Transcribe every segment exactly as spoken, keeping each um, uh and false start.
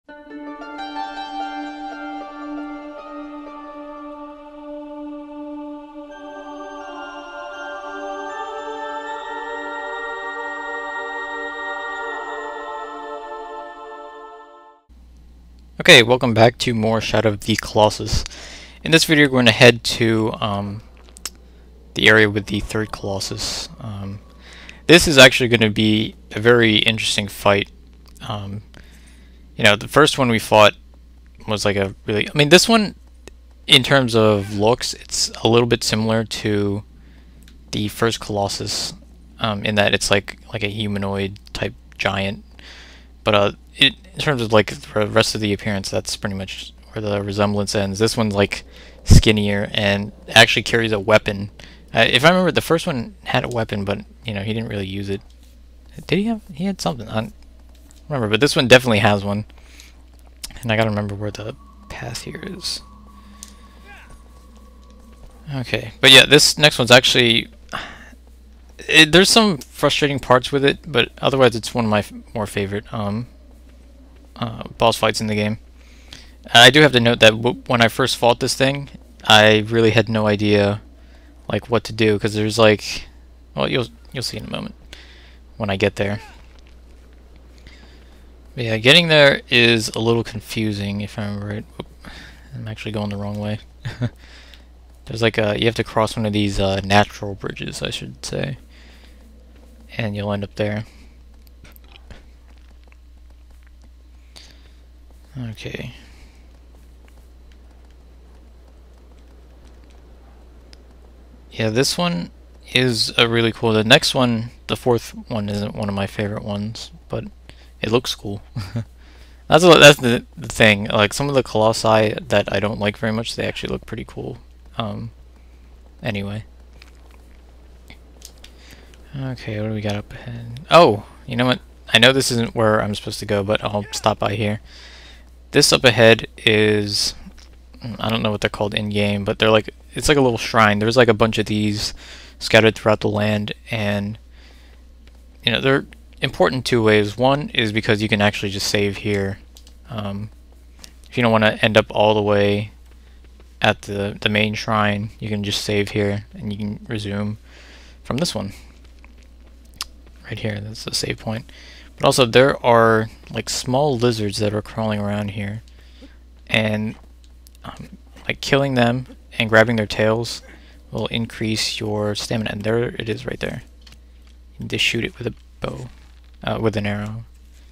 Okay, welcome back to more Shadow of the Colossus. In this video, we're going to head to um, the area with the third Colossus. Um, this is actually going to be a very interesting fight. Um, you know, the first one we fought was like a really... I mean, this one, in terms of looks, it's a little bit similar to the first Colossus, um, in that it's like like a humanoid type giant. But uh, it, in terms of like the rest of the appearance, that's pretty much where the resemblance ends. This one's like skinnier and actually carries a weapon. Uh, if I remember, the first one had a weapon, but you know he didn't really use it. Did he have? He had something. I don't remember, but this one definitely has one. And I gotta remember where the path here is. Okay, but yeah, this next one's actually. It, there's some frustrating parts with it, but otherwise it's one of my f more favorite um, uh, boss fights in the game. And I do have to note that w when I first fought this thing, I really had no idea like what to do, because there's like, well, you'll you'll see in a moment when I get there. But yeah, getting there is a little confusing if I remember right. Oop, I'm actually going the wrong way. There's like a, you have to cross one of these uh, natural bridges, I should say, and you'll end up there. Okay. Yeah, this one is a really cool. The next one, the fourth one, isn't one of my favorite ones, but it looks cool. That's a, that's the, the thing. Like some of the colossi that I don't like very much, they actually look pretty cool. Um, anyway. Okay, what do we got up ahead? Oh, you know what? I know this isn't where I'm supposed to go, but I'll stop by here. This up ahead is... I don't know what they're called in-game, but they're like... It's like a little shrine. There's like a bunch of these scattered throughout the land, and... You know, they're important two ways. One is because you can actually just save here. Um, if you don't want to end up all the way at the, the main shrine, you can just save here and you can resume from this one. Right here, that's the save point. But also there are like small lizards that are crawling around here, and um, like killing them and grabbing their tails will increase your stamina, and there it is right there. You can just shoot it with a bow, uh, with an arrow.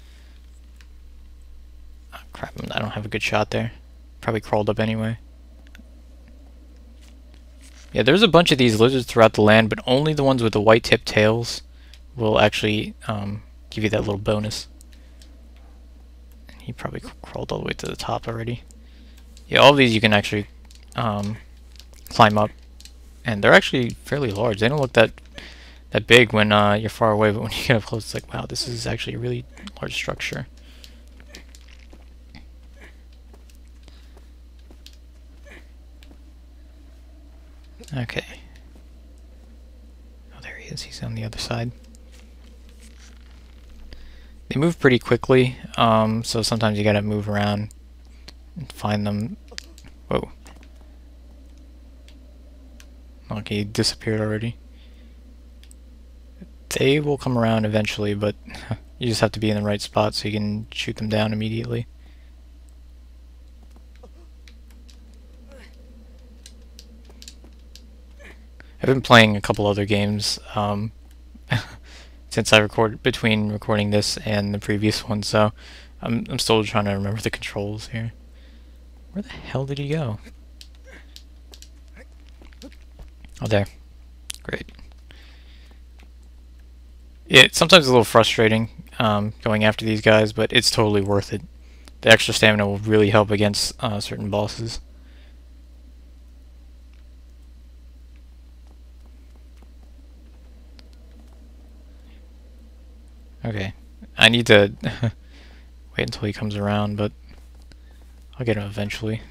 Oh, crap, I don't have a good shot there. Probably crawled up anyway. Yeah, there's a bunch of these lizards throughout the land, but only the ones with the white tipped tails will actually um, give you that little bonus. He probably crawled all the way to the top already. Yeah, all of these you can actually um, climb up, and they're actually fairly large. They don't look that that big when uh, you're far away, but when you get up close, it's like, wow, this is actually a really large structure. Okay. Oh, there he is. He's on the other side. They move pretty quickly, um, so sometimes you gotta move around and find them. Whoa. Okay, he disappeared already. They will come around eventually, but you just have to be in the right spot so you can shoot them down immediately. I've been playing a couple other games um, since I record between recording this and the previous one, so I'm I'm still trying to remember the controls here. Where the hell did he go? Oh, there. Great. Yeah, sometimes it's a little frustrating um, going after these guys, but it's totally worth it. The extra stamina will really help against uh, certain bosses. Okay, I need to wait until he comes around, but I'll get him eventually.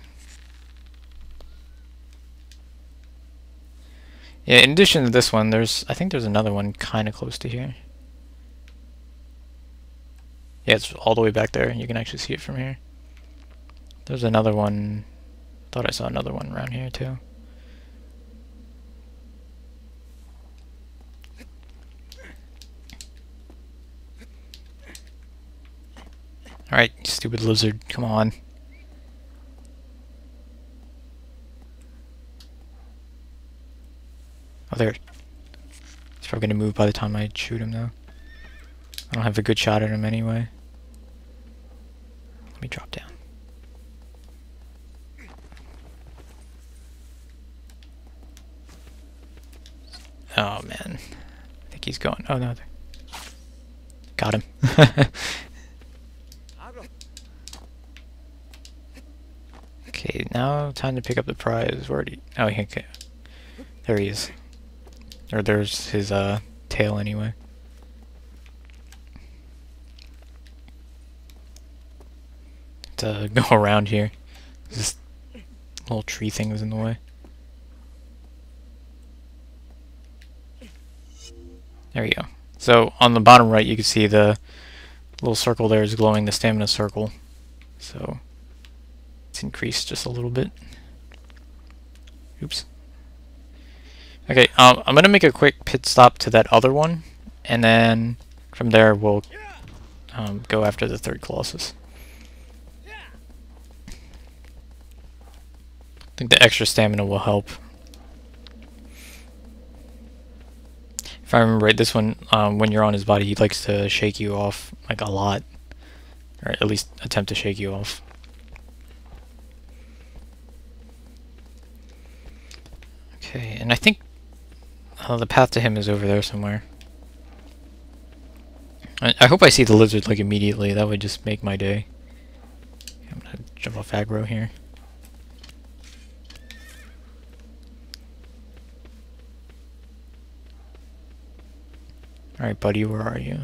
Yeah, in addition to this one, there's, I think there's another one kind of close to here. Yeah, it's all the way back there. You can actually see it from here. There's another one. Thought I saw another one around here too. Alright, you stupid lizard, come on. Oh, there. He's probably gonna move by the time I shoot him though. I don't have a good shot at him anyway. Let me drop down. Oh man. I think he's going. Oh no. Got him. Okay, now time to pick up the prize. Where did he? Oh, he, okay. There he is. Or there's his uh, tail anyway. To go around here. This little tree thing was in the way. There you go. So on the bottom right you can see the little circle there is glowing, the stamina circle. So it's increased just a little bit. Oops. Okay, um, I'm gonna make a quick pit stop to that other one, and then from there we'll um, go after the third Colossus. I think the extra stamina will help. If I remember right, this one, um, when you're on his body, he likes to shake you off, like, a lot. Or at least attempt to shake you off. Okay, and I think uh, the path to him is over there somewhere. I, I hope I see the lizard, like, immediately. That would just make my day. I'm gonna jump off aggro here. Alright, buddy, where are you?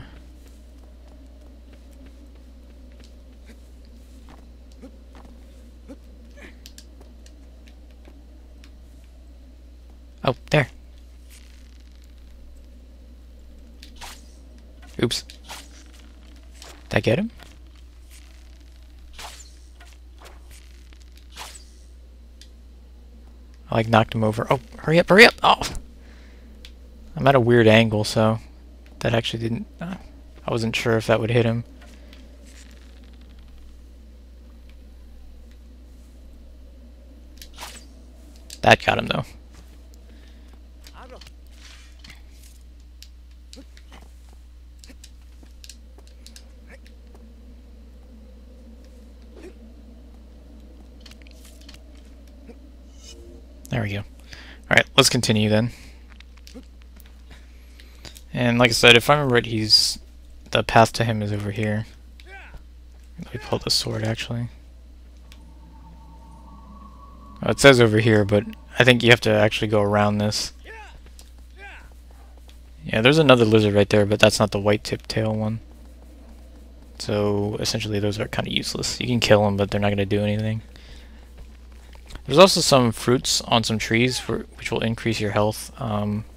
Oh, there. Oops. Did I get him? I like knocked him over. Oh, hurry up, hurry up! Oh! I'm at a weird angle, so that actually didn't... Uh, I wasn't sure if that would hit him. That got him, though. There we go. Alright, let's continue then. And like I said, if I remember right, he's... the path to him is over here. Let me pull the sword, actually. Oh, it says over here, but I think you have to actually go around this. Yeah, there's another lizard right there, but that's not the white-tipped tail one. So, essentially those are kind of useless. You can kill them, but they're not going to do anything. There's also some fruits on some trees for, which will increase your health. Um,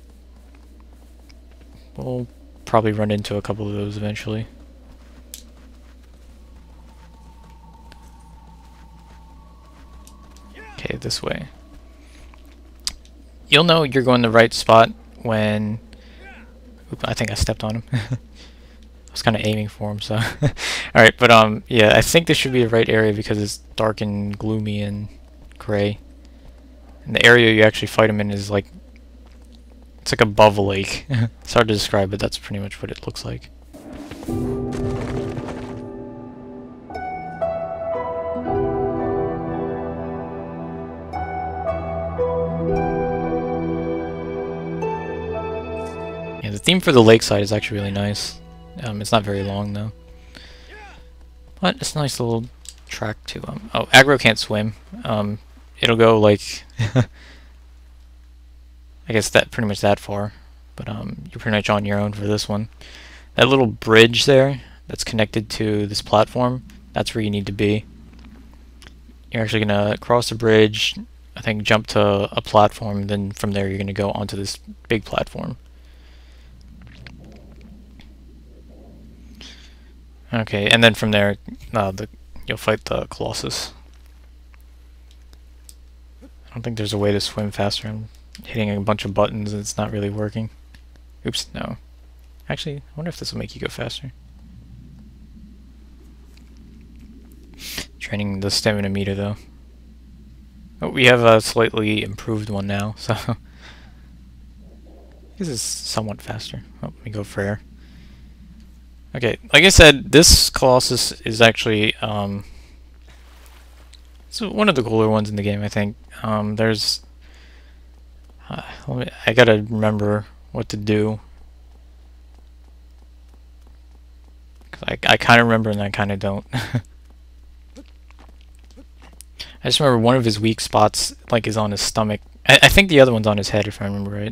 we'll probably run into a couple of those eventually. Okay, this way. You'll know you're going the right spot when... Oop, I think I stepped on him. I was kind of aiming for him, so... Alright, but um, yeah, I think this should be the right area because it's dark and gloomy and gray. And the area you actually fight him in is like... It's like above a lake. It's hard to describe, but that's pretty much what it looks like. Yeah, the theme for the lakeside is actually really nice. Um, it's not very long though. But it's a nice little track too. Um, oh, aggro can't swim. Um, it'll go like... I guess that pretty much that far, but um, you're pretty much on your own for this one. That little bridge there that's connected to this platform, that's where you need to be. You're actually going to cross the bridge, I think jump to a platform, then from there you're going to go onto this big platform. Okay, and then from there uh, the, you'll fight the Colossus. I don't think there's a way to swim faster. I'm hitting a bunch of buttons and it's not really working. Oops, no. Actually, I wonder if this will make you go faster. Training the stamina meter though. Oh, we have a slightly improved one now, so this is somewhat faster. Oh, let me go for air. Okay, like I said, this Colossus is actually um, it's one of the cooler ones in the game, I think. Um, there's uh, let me, I gotta remember what to do. Cause I I kind of remember and I kind of don't. I just remember one of his weak spots, like, is on his stomach. I, I think the other one's on his head, if I remember right.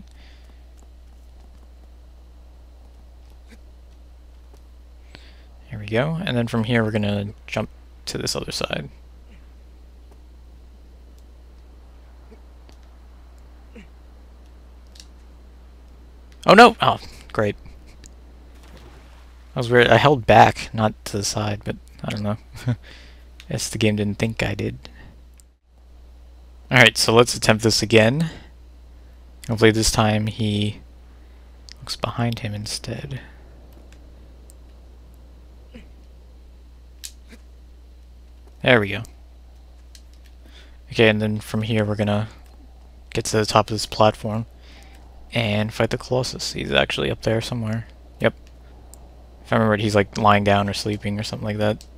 Here we go, and then from here we're gonna jump to this other side. Oh no! Oh, great. That was weird. I held back, not to the side, but I don't know. Guess the game didn't think I did. Alright, so let's attempt this again. Hopefully this time he looks behind him instead. There we go. Okay, and then from here we're gonna get to the top of this platform and fight the Colossus. He's actually up there somewhere. Yep. If I remember right, he's like lying down or sleeping or something like that.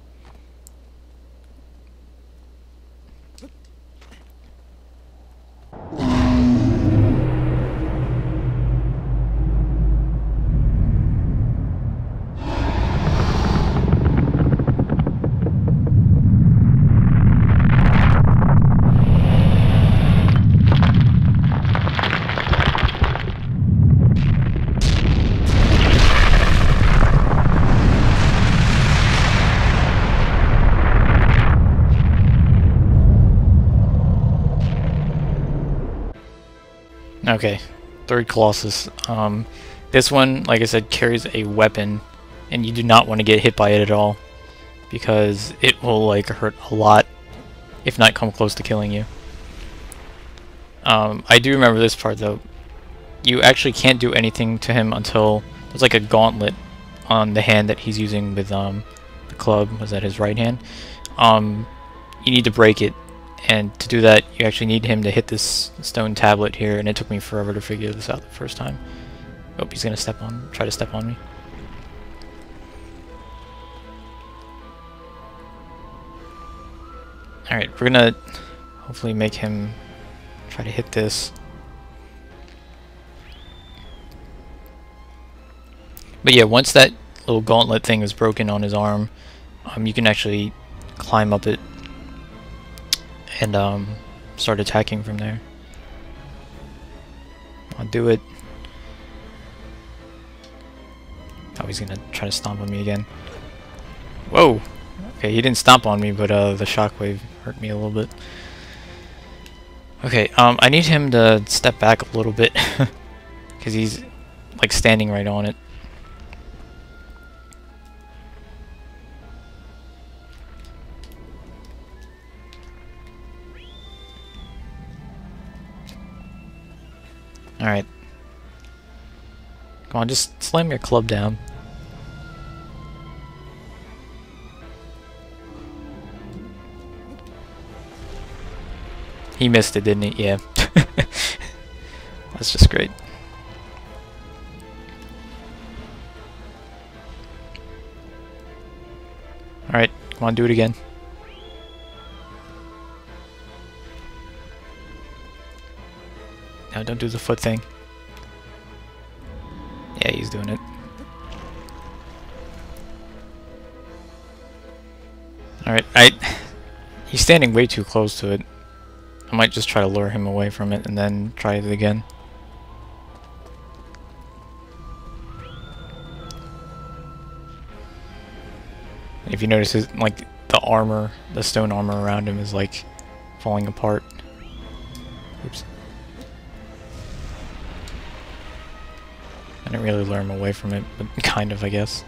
Okay, third Colossus. Um, this one, like I said, carries a weapon, and you do not want to get hit by it at all, because it will like hurt a lot, if not come close to killing you. Um, I do remember this part though. You actually can't do anything to him until there's like a gauntlet on the hand that he's using with um, the club. Was that his right hand? Um, you need to break it. And to do that, you actually need him to hit this stone tablet here, and it took me forever to figure this out the first time. Oh, he's gonna step on, try to step on me. Alright, we're gonna hopefully make him try to hit this. But yeah, once that little gauntlet thing is broken on his arm, um, you can actually climb up it and um, start attacking from there. I'll do it. Oh, he's gonna try to stomp on me again. Whoa! Okay, he didn't stomp on me, but uh, the shockwave hurt me a little bit. Okay, um, I need him to step back a little bit, because he's like standing right on it. Alright. Come on, just slam your club down. He missed it, didn't he? Yeah. That's just great. Alright, come on, do it again. No, don't do the foot thing. Yeah, he's doing it. Alright, I... He's standing way too close to it. I might just try to lure him away from it and then try it again. If you notice, his, like, the armor, the stone armor around him is, like, falling apart. Oops. I didn't really lure him away from it, but kind of, I guess.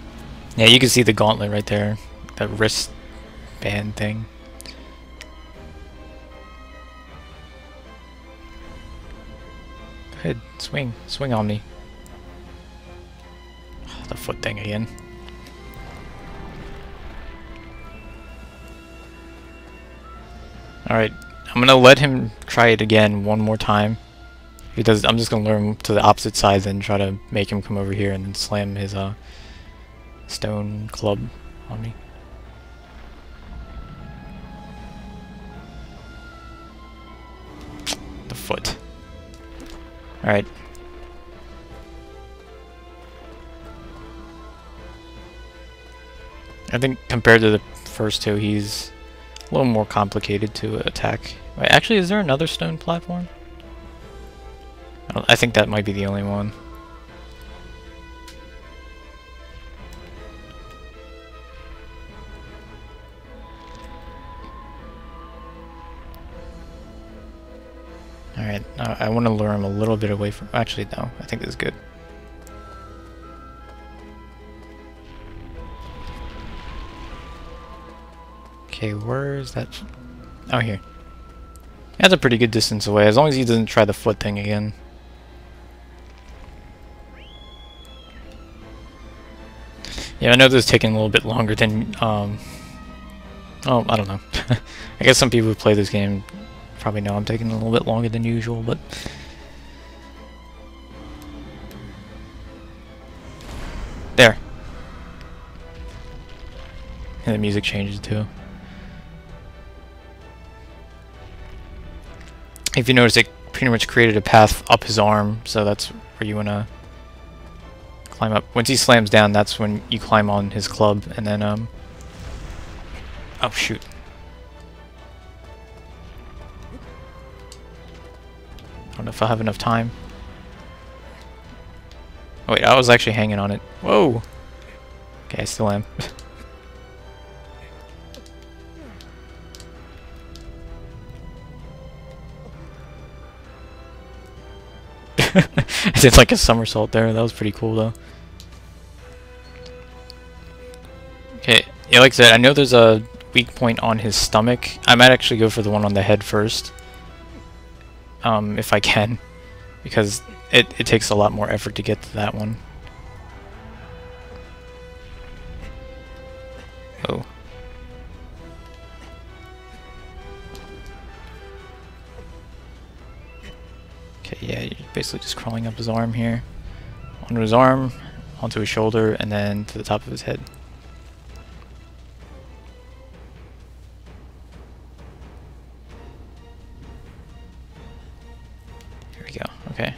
Yeah, you can see the gauntlet right there. That wristband thing. ahead, swing, swing on me. The foot thing again. Alright, I'm gonna let him try it again one more time. If he does, I'm just gonna lure him to the opposite side and try to make him come over here and then slam his uh, stone club on me. The foot. Alright. I think compared to the first two, he's a little more complicated to attack. Wait, actually, is there another stone platform? I, don't, I think that might be the only one. Alright, uh, I want to lure him a little bit away from... Actually, no. I think this is good. Okay, where is that? Oh, here. That's a pretty good distance away, as long as he doesn't try the foot thing again. Yeah, I know this is taking a little bit longer than, um... oh, I don't know. I guess some people who play this game probably know I'm taking a little bit longer than usual, but... There. And the music changes too. If you notice, it pretty much created a path up his arm, so that's where you wanna climb up. Once he slams down, that's when you climb on his club, and then, um... oh, shoot. I don't know if I'll have enough time. Oh, wait, I was actually hanging on it. Whoa! Okay, I still am. I did like a somersault there. That was pretty cool, though. Okay, yeah, like I said, I know there's a weak point on his stomach. I might actually go for the one on the head first, um, if I can, because it it takes a lot more effort to get to that one. Oh. Okay, yeah, you're basically just crawling up his arm here. Onto his arm, onto his shoulder, and then to the top of his head. Here we go, okay.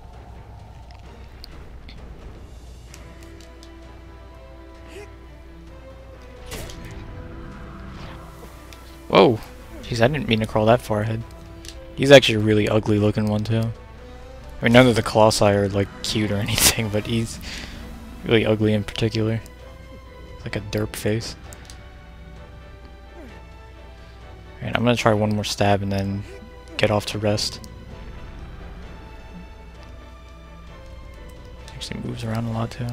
Whoa! Jeez, I didn't mean to crawl that far ahead. He's actually a really ugly looking one too. I mean, none of the Colossi are like cute or anything, but he's really ugly in particular. Like a derp face. Alright, I'm gonna try one more stab and then get off to rest. Actually moves around a lot too.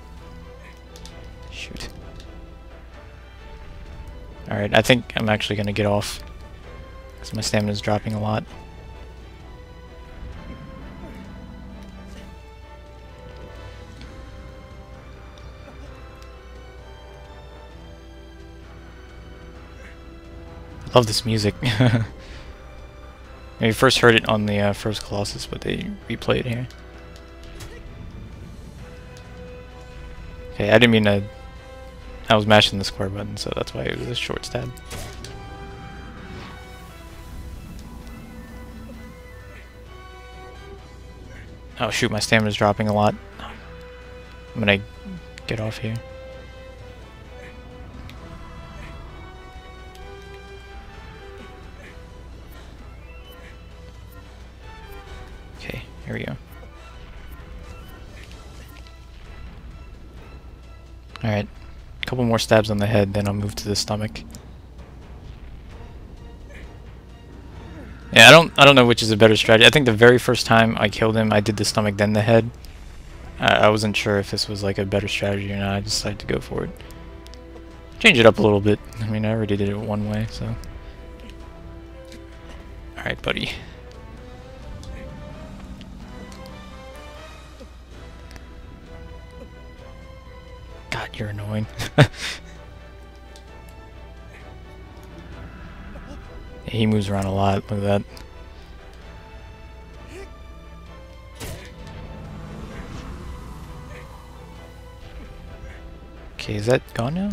Shoot. Alright, I think I'm actually gonna get off, because my stamina is dropping a lot. I love this music. We first heard it on the uh, first Colossus, but they replayed it here. Okay, I didn't mean to... I was mashing the square button, so that's why it was a short stab. Oh shoot, my stamina's dropping a lot. I'm gonna get off here. Okay, here we go. Alright, a couple more stabs on the head, then I'll move to the stomach. Yeah, I don't I don't know which is a better strategy. I think the very first time I killed him, I did the stomach, then the head. I, I wasn't sure if this was like a better strategy or not. I decided to go for it. Change it up a little bit. I mean, I already did it one way, so... Alright, buddy. You're annoying. He moves around a lot. Look at that. Okay, is that gone now?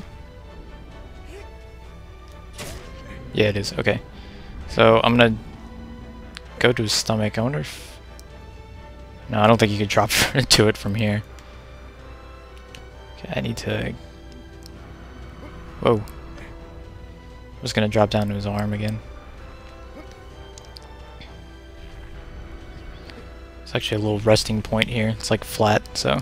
Yeah, it is. Okay. So I'm gonna go to his stomach. I wonder if... No, I don't think you could drop to it from here. Okay, I need to... Whoa. I'm just gonna drop down to his arm again. It's actually a little resting point here. It's like flat, so...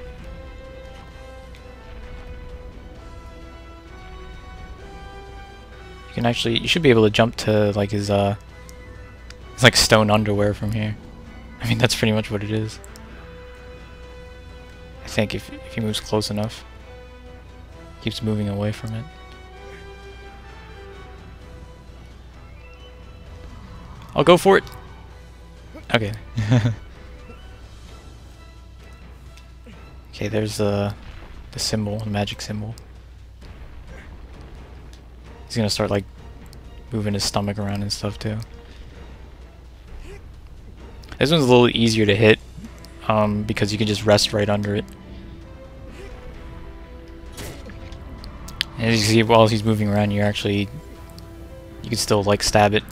You can actually... You should be able to jump to like his, uh... It's like stone underwear from here. I mean, that's pretty much what it is. I think if, if he moves close enough. Keeps moving away from it. I'll go for it! Okay. Okay, there's the, the symbol, the magic symbol. He's gonna start, like, moving his stomach around and stuff, too. This one's a little easier to hit, um, because you can just rest right under it. And as you see, while he's moving around, you're actually... You can still, like, stab it.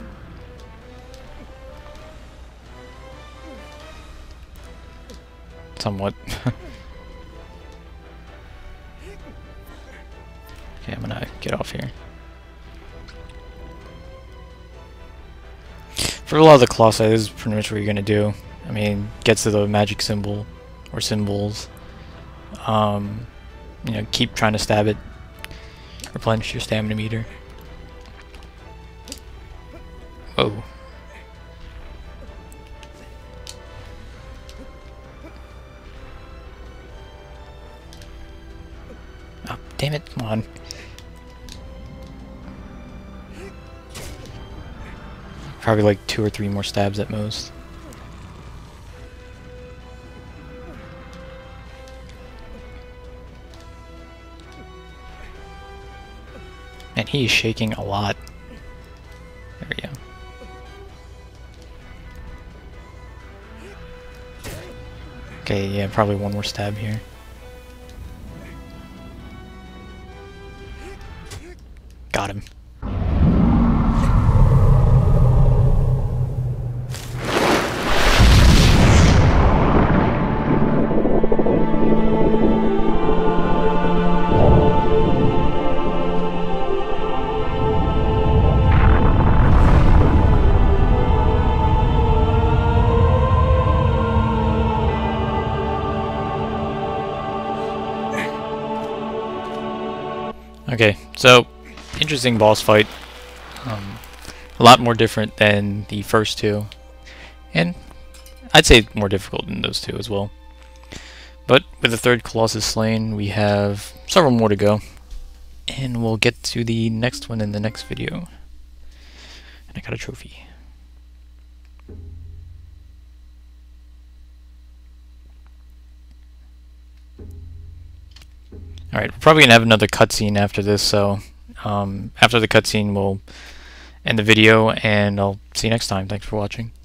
Somewhat. Okay, I'm gonna get off here. For a lot of the Colossi, this is pretty much what you're gonna do. I mean, get to the magic symbol, or symbols. Um, you know, keep trying to stab it. Replenish your stamina meter. Whoa. Oh, damn it, come on. Probably like two or three more stabs at most. And he is shaking a lot. There we go. Okay, yeah, probably one more stab here. Got him. Okay, so interesting boss fight. Um, a lot more different than the first two, and I'd say more difficult than those two as well. But with the third Colossus slain, we have several more to go, and we'll get to the next one in the next video. And I got a trophy. Alright, we're probably going to have another cutscene after this, so um, after the cutscene we'll end the video, and I'll see you next time. Thanks for watching.